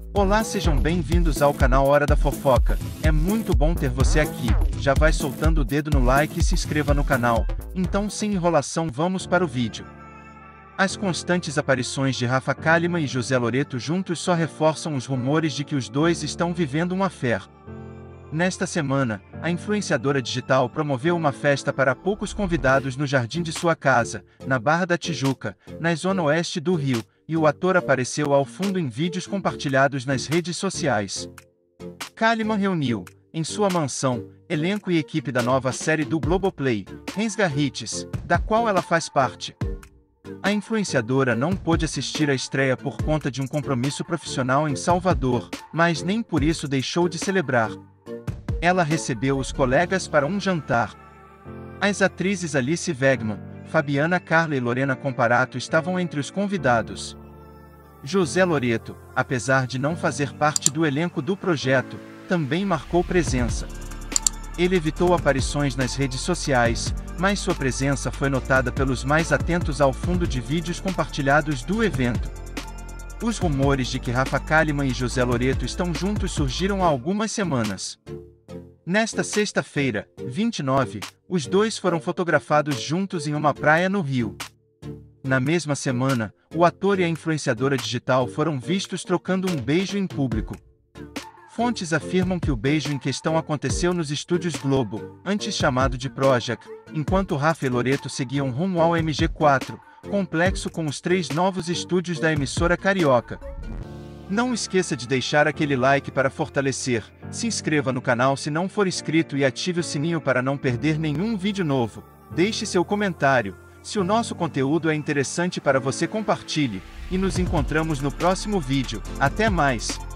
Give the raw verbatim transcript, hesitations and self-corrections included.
Olá, sejam bem-vindos ao canal Hora da Fofoca. É muito bom ter você aqui. Já vai soltando o dedo no like e se inscreva no canal. Então, sem enrolação, vamos para o vídeo. As constantes aparições de Rafa Kalimann e José Loreto juntos só reforçam os rumores de que os dois estão vivendo um affair. Nesta semana, a influenciadora digital promoveu uma festa para poucos convidados no jardim de sua casa, na Barra da Tijuca, na zona oeste do Rio, e o ator apareceu ao fundo em vídeos compartilhados nas redes sociais. Kalimann reuniu, em sua mansão, elenco e equipe da nova série do Globoplay, Rensga Hits, da qual ela faz parte. A influenciadora não pôde assistir à estreia por conta de um compromisso profissional em Salvador, mas nem por isso deixou de celebrar. Ela recebeu os colegas para um jantar. As atrizes Alice Wegman, Fabiana Carla e Lorena Comparato estavam entre os convidados. José Loreto, apesar de não fazer parte do elenco do projeto, também marcou presença. Ele evitou aparições nas redes sociais, mas sua presença foi notada pelos mais atentos ao fundo de vídeos compartilhados do evento. Os rumores de que Rafa Kalimann e José Loreto estão juntos surgiram há algumas semanas. Nesta sexta-feira, vinte e nove, os dois foram fotografados juntos em uma praia no Rio. Na mesma semana, o ator e a influenciadora digital foram vistos trocando um beijo em público. Fontes afirmam que o beijo em questão aconteceu nos estúdios Globo, antes chamado de Projac, enquanto Rafa e Loreto seguiam rumo ao M G quatro, complexo com os três novos estúdios da emissora carioca. Não esqueça de deixar aquele like para fortalecer, se inscreva no canal se não for inscrito e ative o sininho para não perder nenhum vídeo novo. Deixe seu comentário, se o nosso conteúdo é interessante para você, compartilhe, e nos encontramos no próximo vídeo. Até mais!